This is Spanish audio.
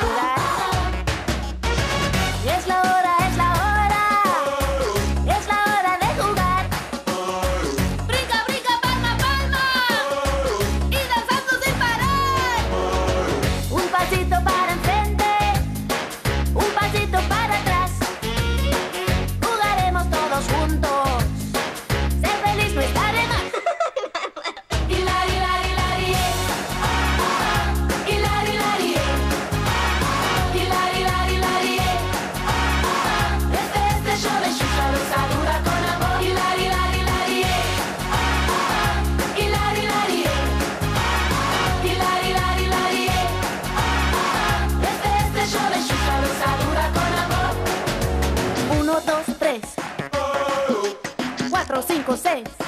jugar. Y es la hora, es la hora. Es la hora de jugar. Brinca, brinca, palma, palma. Y danzando sin parar. Un pasito para enfrente. Un pasito para atrás. Jugaremos todos juntos. Ser feliz no está de más. Hilari, hilari, hilari, hilari, hilari, hilari, hilari, hilari. Este show de Xuxa lo saluda con amor. Hilari, hilari, hilari, hilari, hilari, hilari, hilari, hilari. Este show de Xuxa lo saluda con amor. 1, 2, 3, 4, 5, 6.